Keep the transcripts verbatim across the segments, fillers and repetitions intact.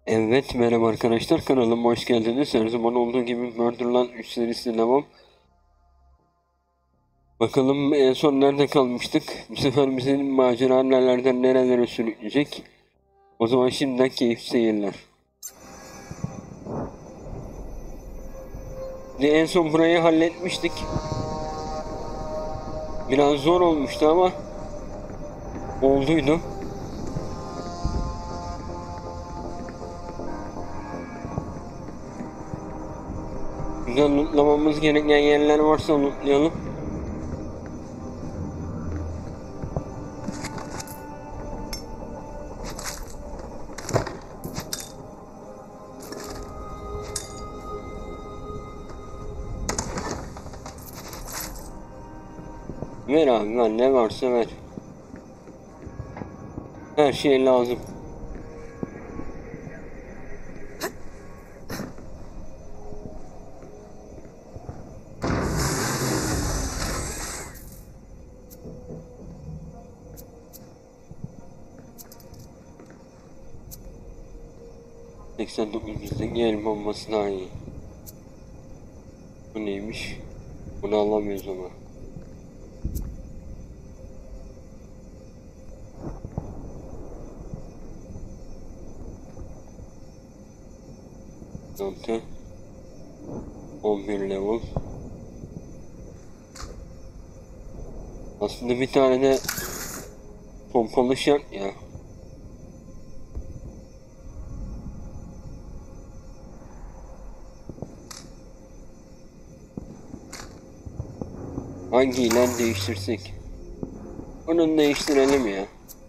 Evet, merhaba arkadaşlar, kanalıma hoş geldiniz. Her zaman olduğu gibi Murderland üç serisi devam. Bakalım en son nerede kalmıştık? Bu sefer bizi macera nelerden nerelere sürükleyecek? O zaman şimdiden keyifli seyirler. Ve en son burayı halletmiştik. Biraz zor olmuştu ama olduydu. Güzel lootlamamız gereken yerler varsa lootlayalım. Ver abi, ver ne varsa ver. Her şey lazım. seksen dokuz bizdeki el bombası daha iyi. Bu neymiş? Bunu alamıyoruz ama. altı on bir level. Aslında bir tane de pompalı şart ya. Hangiyle değiştirsek? Onu değiştirelim ya.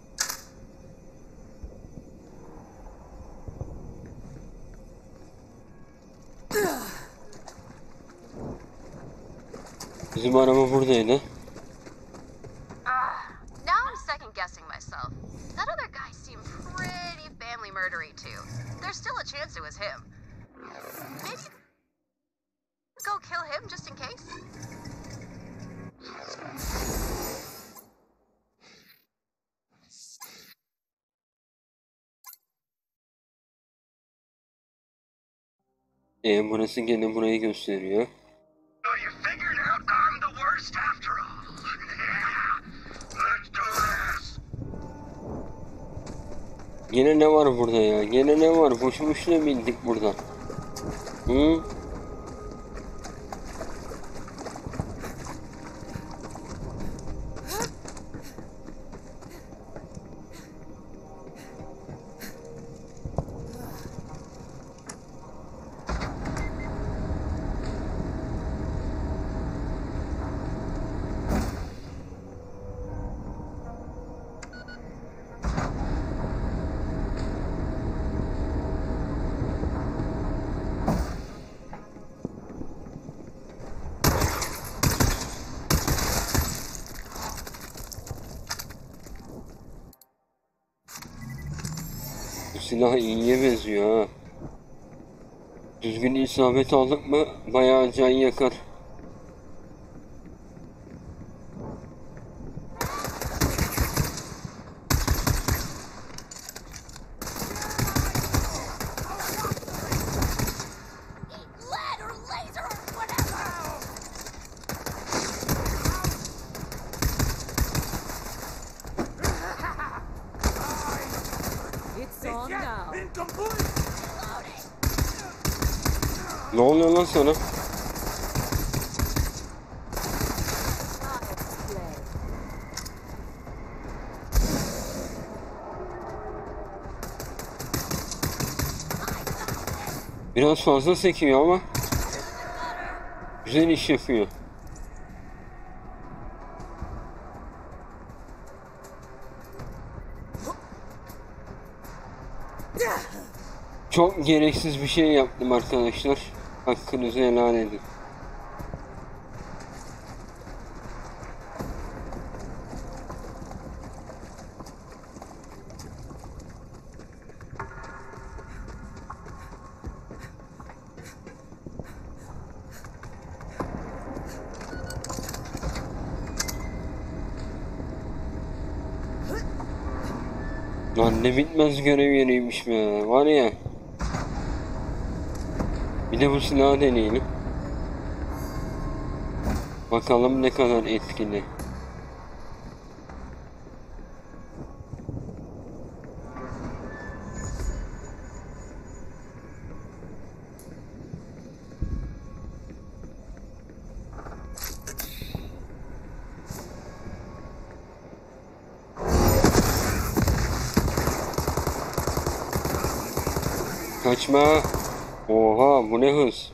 Bizim araba buradaydı. Now I'm second guessing myself. That other guy seemed pretty family murdery too. There's still a chance it was him. Maybe go kill him just in case? E burası gene burayı gösteriyor. So you figured out I'm the worst after all. Yeah. Let's do this. Gene ne var burada ya? Gene ne var? Boşu boşuna bindik buradan. Hı? Silah iyiye benziyor ha. Düzgün isabet aldık mı bayağı can yakar. Lead or laser or whatever! It's on now. Incomplete. Ne oluyor lan sana? Biraz fazla sekiyor ama güzel iş yapıyor. Çok gereksiz bir şey yaptım arkadaşlar. Hakkınızı helal edin. Lan ne bitmez görev yeriymiş be. Var ya. Bir de bu silahı deneyelim. Bakalım ne kadar etkili. Kaçma. Oha, bu ne hız.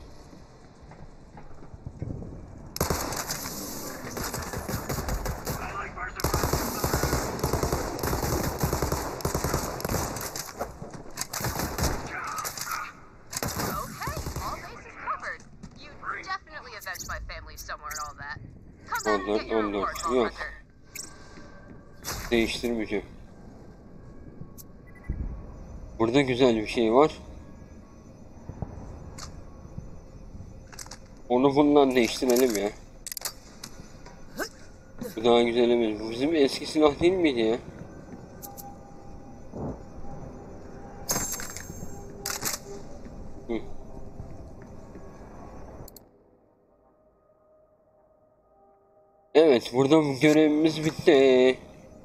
on dört on dört yok. Değiştirmeyeceğim. Burada güzel bir şey var. Onu bundan değiştirelim ya. Bu daha güzelimiz. Bu bizim eski silah değil miydi ya? Hı. Evet, burada bu görevimiz bitti.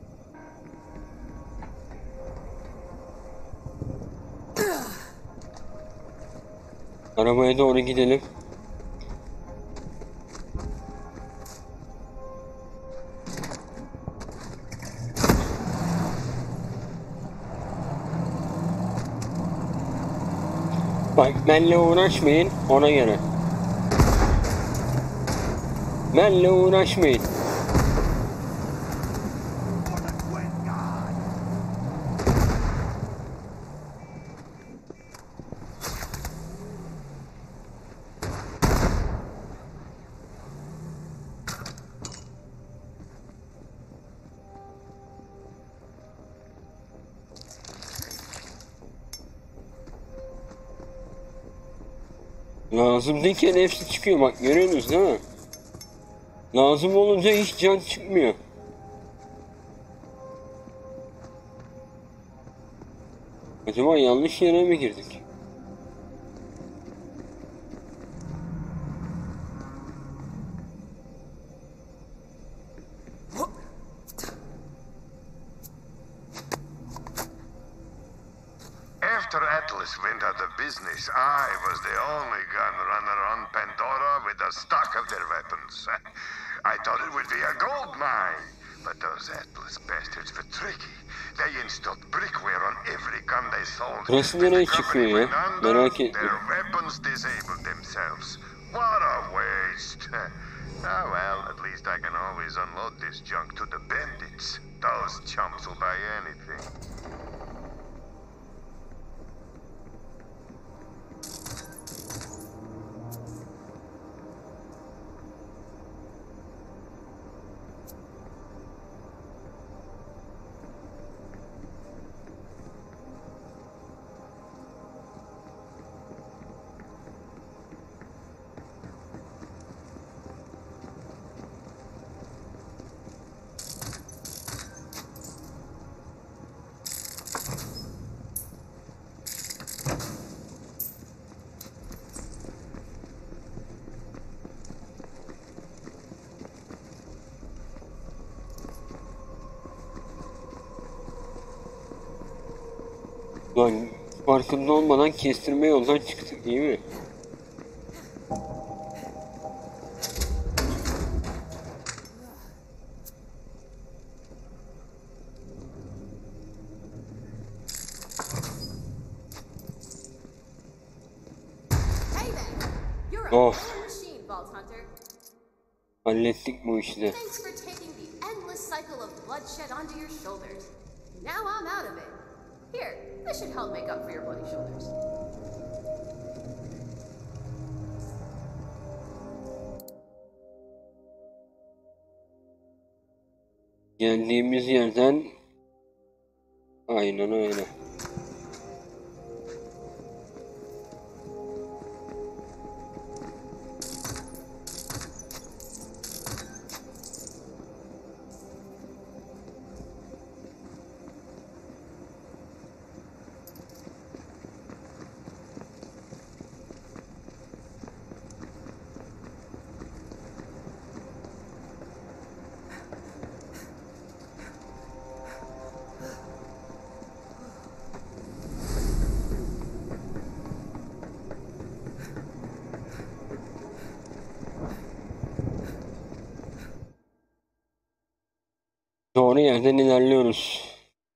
Arabaya doğru gidelim. Bak, benimle uğraşmayın, ona göre. Benimle uğraşmayın. Lazım değilken hepsi çıkıyor, bak görüyorsunuz değil mi? Lazım olunca hiç can çıkmıyor. Acaba yanlış yere mi girdik? After Atlas went out of business, I was the only gun runner on Pandora with a stock of their weapons. I thought it would be a gold mine, but those Atlas bastards were tricky. They installed brickware on every gun they sold. Burası nereye çıkıyor ya? Merak ettim. Their weapons disabled themselves. What a waste. Ah well, at least I can always unload this junk to the bandits. Those chumps will buy anything. Lan farkında olmadan kestirme yoldan çıktık, iyi mi? Of. Hallettik bu işi de. Thanks for taking the endless cycle of bloodshed onto your shoulders. Now I'm out of it. Here, this should help make up for your bloody shoulders. Geldiğimiz yerden aynen öyle. Doğru yerden ilerliyoruz.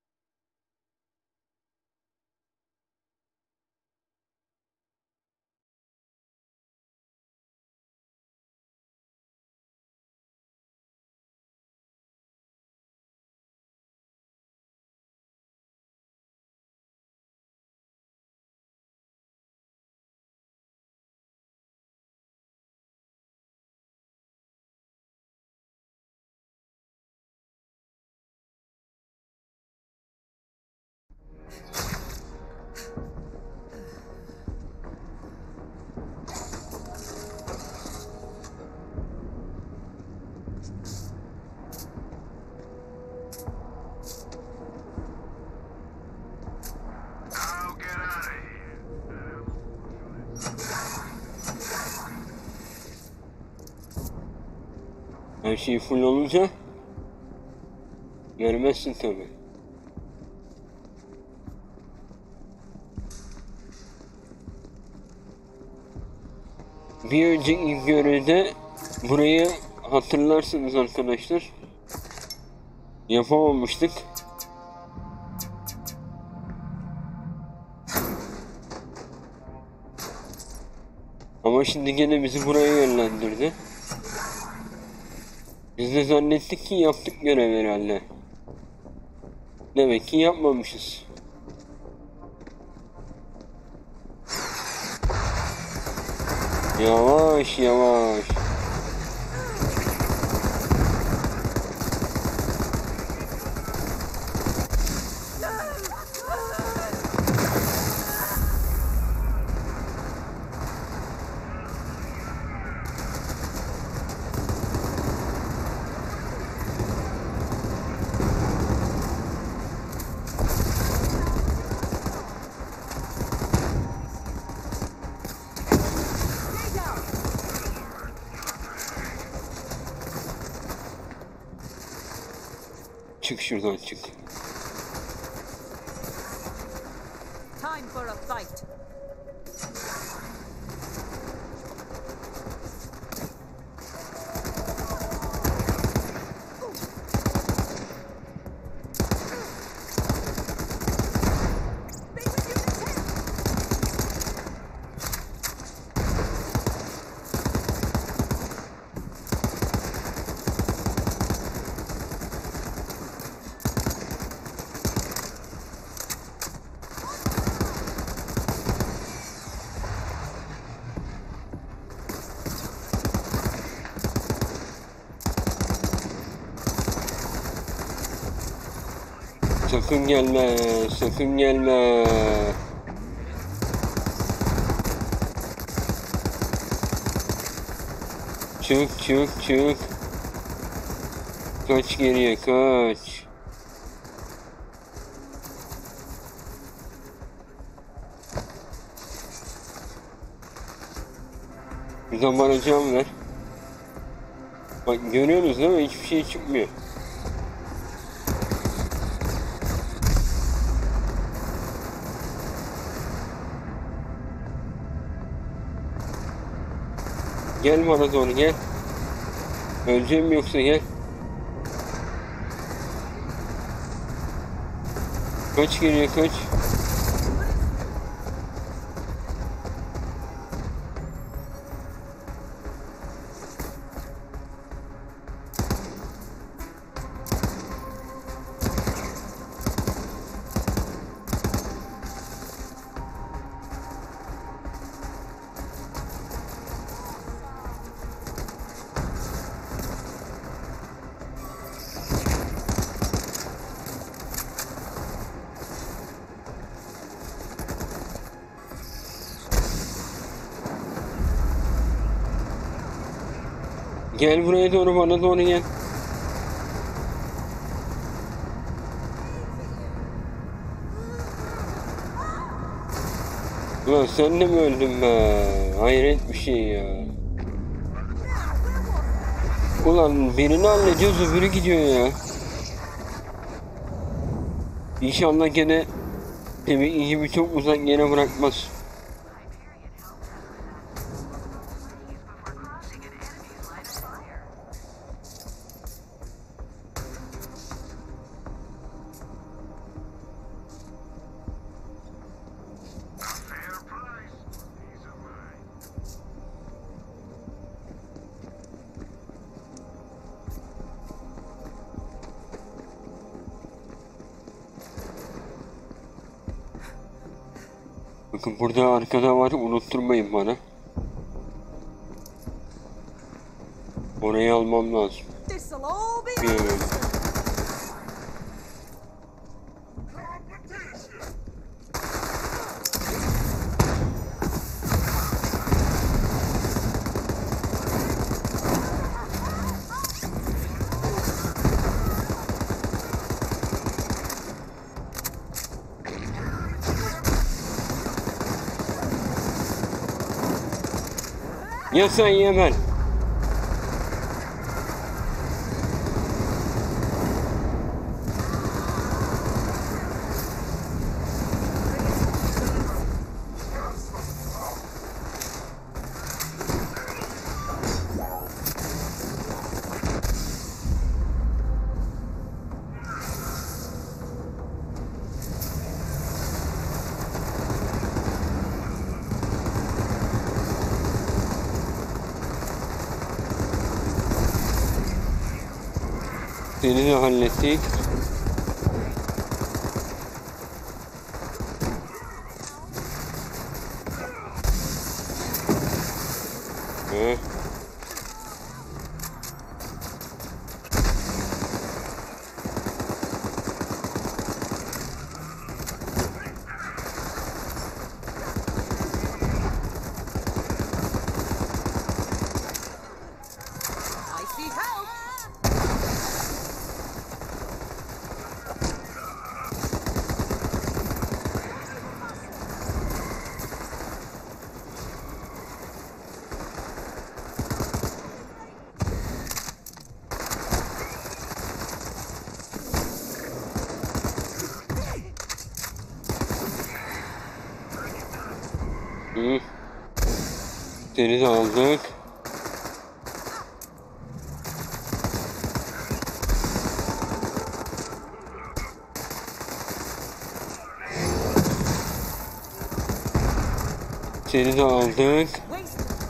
Now get out of here. Her şey full olunca vermezsin tabi. Bir önceki görevde burayı hatırlarsınız arkadaşlar. Yapamamıştık. Ama şimdi gene bizi buraya yönlendirdi. Biz de zannettik ki yaptık görev herhalde. Demek ki yapmamışız. Yavaş yavaş. Çık şuradan çık. Time for a fight. Sakın gelme, sakın gelme. Çık, çık, çık. Kaç geriye, kaç. Buradan bana can ver. Bak görüyorsunuz değil mi? Hiçbir şey çıkmıyor. Gel bana doğru gel. Öleceğim yoksa gel. Kaç geriye kaç. Gel buraya doğru, bana doğru gel. Ulan sen de mi öldün be? Hayret bir şey ya. Ulan birini hallediyoruz, öbürü gidiyor ya. İnşallah gene demek gibi çok uzak yere bırakmaz. Bakın burada arkada var, unutturmayın bana. Orayı almam lazım. This'll all be Bilmiyorum. Ya sen ya ben. Seni de hallettik. He. I see help. Hı. Seni de aldık. Seni de aldık. Waste time.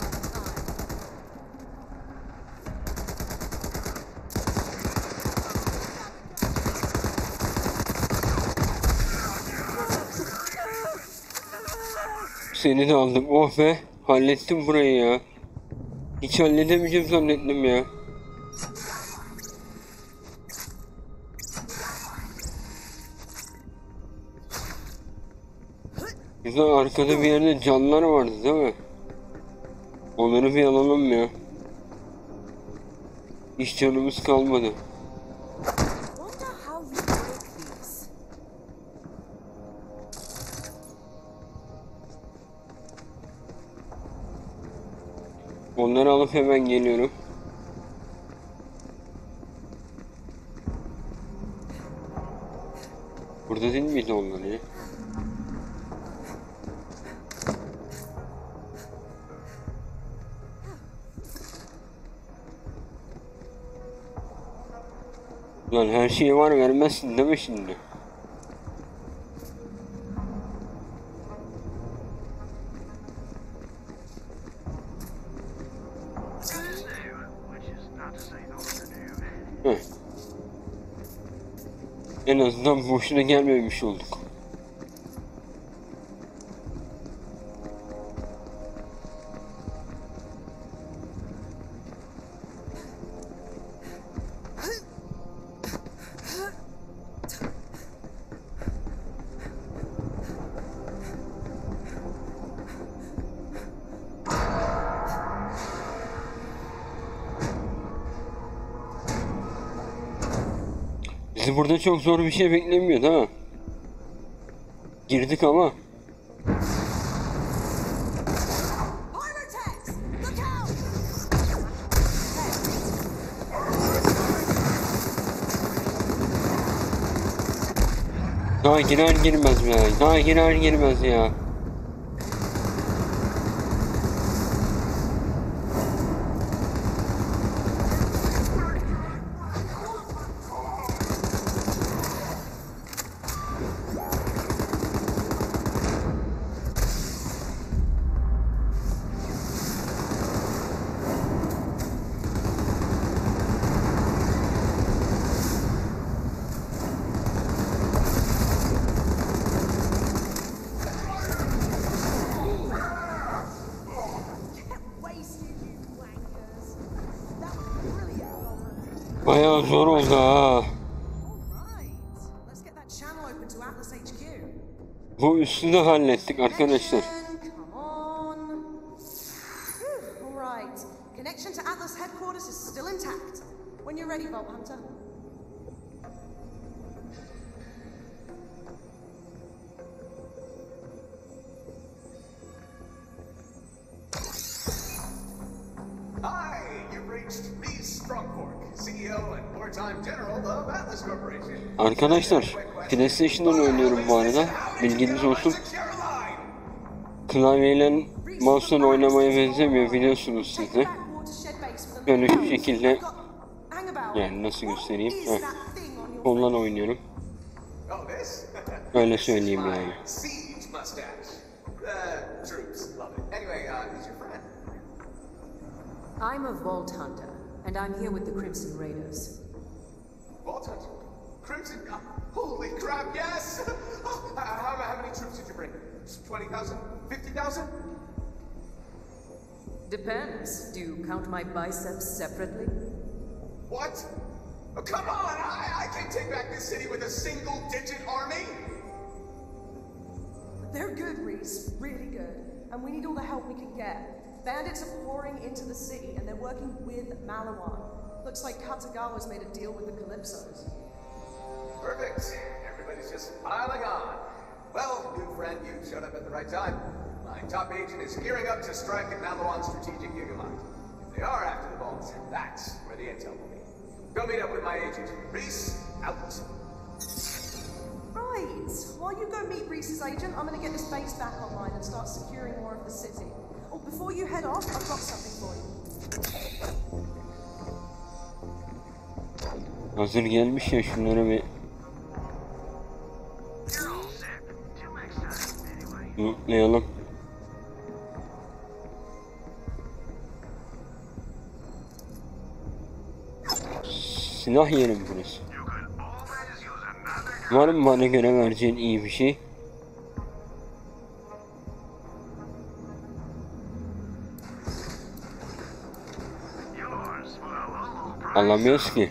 Seni de aldım. Oh be. Hallettim burayı ya. Hiç halledemeyeceğim zannettim ya. Güzel, arkada bir yerde canlar vardı değil mi? Onları bir alalım ya. Hiç canımız kalmadı. Wonder how you break these. Onları alıp hemen geliyorum. Burada değil miydi onlar ya? Lan her şey var, vermezsin değil mi şimdi? Heh. En azından boşuna gelmemiş olduk. Bizi burada çok zor bir şey beklemiyor değil mi? Girdik ama. Armor tanks! Look out! Daha girer girmez ya. Daha girer girmez ya. Biraz zor oldu ha. All right. Let's get that channel open to Atlas H Q. Bu üstü de hallettik arkadaşlar. Come on. Whew, all right. Connection to Atlas headquarters is still intact. When you're ready, Vault Hunter. Hi, you've reached Reese Strongfork, C E O and four-time general of Atlas Corporation. Arkadaşlar PlayStation'dan oynuyorum bu arada. Bilginiz olsun. Klavyeyle mouse'dan oynamaya benzemiyor biliyorsunuz siz de. Böyle şu şekilde, yani nasıl göstereyim? Heh. Koldan oynuyorum. Oh, this? Öyle söyleyeyim yani. Siege mustache. The troops love it. Anyway, uh, who's your friend? I'm a Vault Hunter, and I'm here with the Crimson Raiders. Vault Hunter? Crimson? Uh, holy crap, yes! Oh, how, how many troops did you bring? twenty thousand? fifty thousand? Depends. Do you count my biceps separately? What? Oh, come on! I, I can't take back this city with a single-digit army! They're good, Reese. Really good. And we need all the help we can get. Bandits are pouring into the city, and they're working with Malawan. Looks like Katagawa's made a deal with the Calypsos. Perfect. Everybody's just piling on. Well, new friend, you showed up at the right time. My top agent is gearing up to strike at Malawan's strategic gigamine. If they are after the vaults, that's where the intel will be. Go meet up with my agent. Reese, out. Right. While you go meet Reese's agent, I'm gonna get this base back online and start securing more of the city. Oh, before you head off, I've got something for you. Hazır gelmiş ya, şunları bir mutlayalım. Silah yerim burası. Var mı bana göre vereceğin iyi bir şey? Alamıyoruz ki.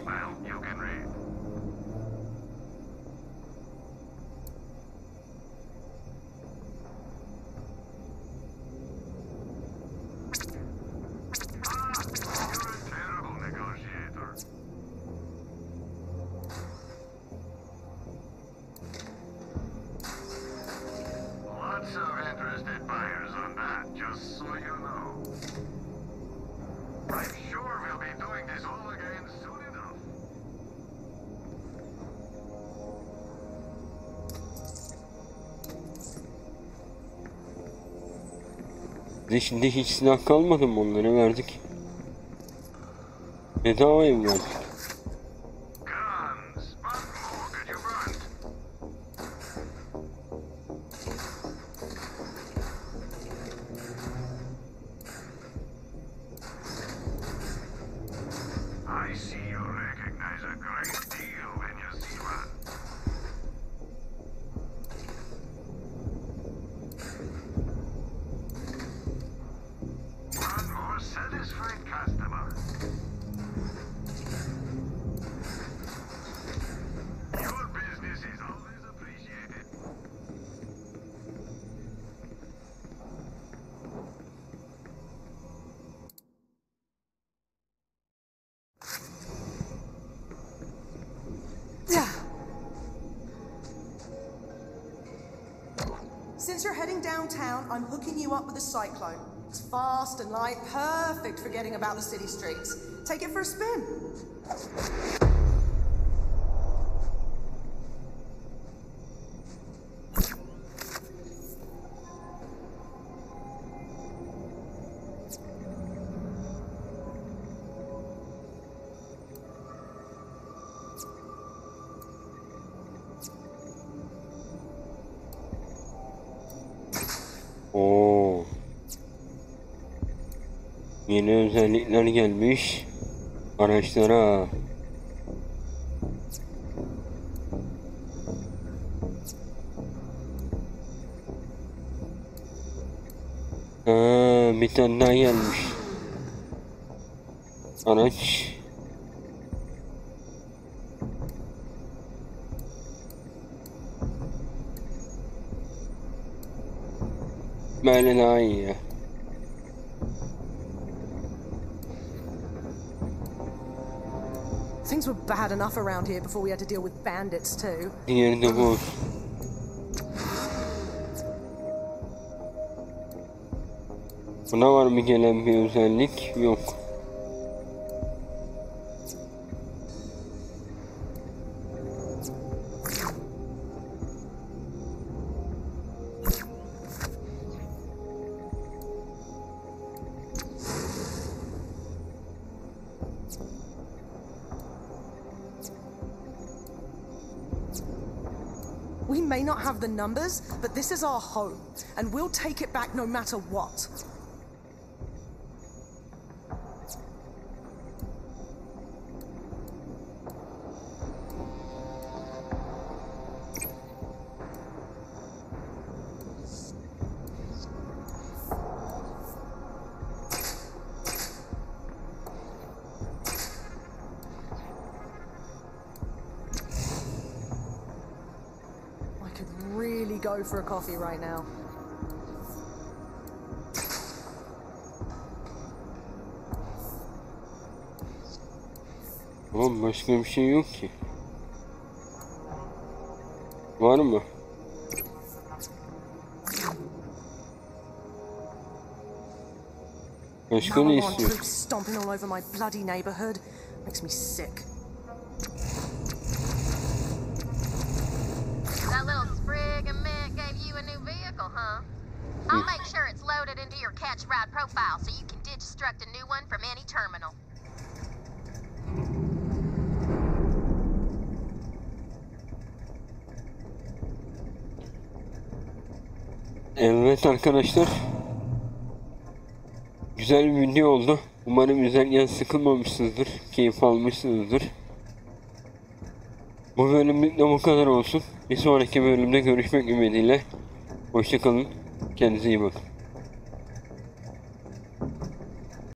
Lots of interested buyers on that, just so you know. I'm sure we'll be doing this all again soon enough. Bize şimdi hiç silah kalmadı mı, onları verdik. Bedavaya mı verdik? Guns, what more could you want? I see you recognize a great deal when you see one. One more satisfied customer. Your business is always appreciated. Since you're heading downtown, I'm hooking you up with a cyclone. It's fast and light, perfect for getting about the city streets. Take it for a spin. Oo. Yeni özellikler gelmiş araçlara. Ha, bir tane daha gelmiş. Araç. Böyle daha iyi ya. Things were bad enough around here before we had to deal with bandits too. Diğeri de bu olsun. Buna var mı gelen bir özellik? Yok. We may not have the numbers, but this is our home, and we'll take it back no matter what. Really go for a coffee right now. Oğlum başka bir şey yok ki. Var mı? Başka ne Malawan istiyor? troops stomping all over my bloody neighborhood makes me sick. That little sprig of mint gave you a new vehicle, huh? I'll make sure it's loaded into your catch ride profile so you can digistruct a new one from any terminal. Evet arkadaşlar. Güzel bir video oldu. Umarım izlerken sıkılmamışsınızdır. Keyif almışsınızdır. Bu bölümlük de bu kadar olsun. Bir sonraki bölümde görüşmek ümidiyle. Hoşça kalın. Kendinize iyi bakın.